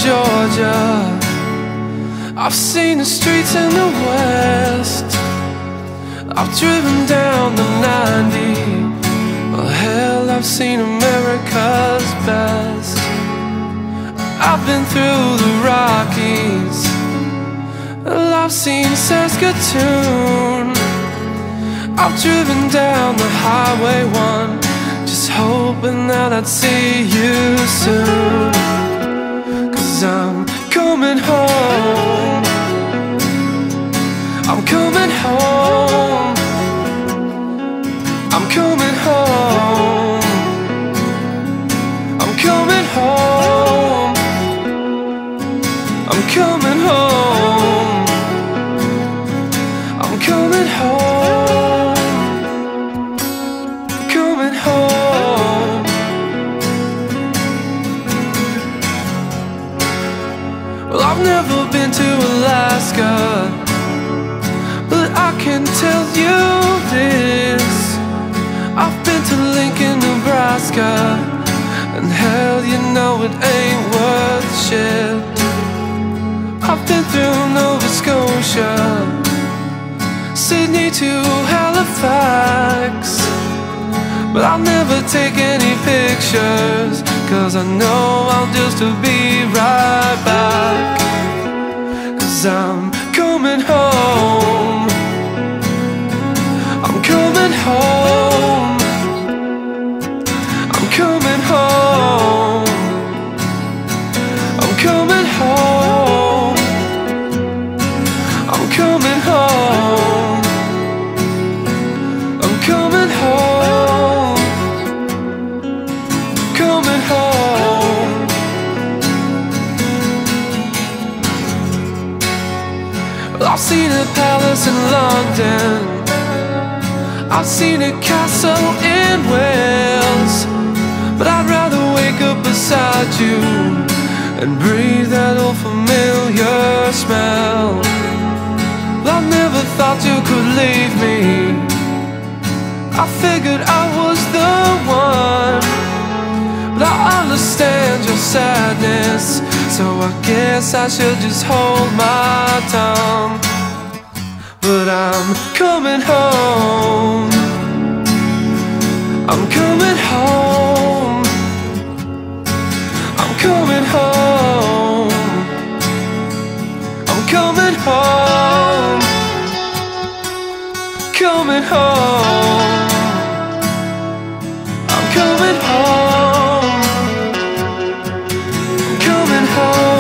Georgia, I've seen the streets in the West, I've driven down the 90. Well, hell, I've seen America's best. I've been through the Rockies, well, I've seen Saskatoon. I've driven down the Highway 1, just hoping that I'd see you soon. 'Cause I'm coming home, I'm coming home, I'm coming home, I'm coming home, I'm coming home, I'm coming home, coming home. Well, I've never been to Alaska, but I can tell you this: I've been to Lincoln, Nebraska, and hell, you know it ain't worth shit. I've been through Nova Scotia, Sydney to Halifax, but I'll never take any pictures, 'cause I know I'll just be right back. 'Cause I'm coming home, I'm coming home, I'm coming home, I'm coming home, I'm coming home, I'm coming home, coming home. Well, I've seen a palace in London, I've seen a castle in Wales, but I'd rather wake up beside you and breathe that old familiar smell. Well, I never thought you could leave me, I figured I was the one, but I understand your sadness, so I guess I should just hold my tongue. But I'm coming home, I'm coming home, I'm coming home, I'm coming home, coming home, I'm coming home, coming home.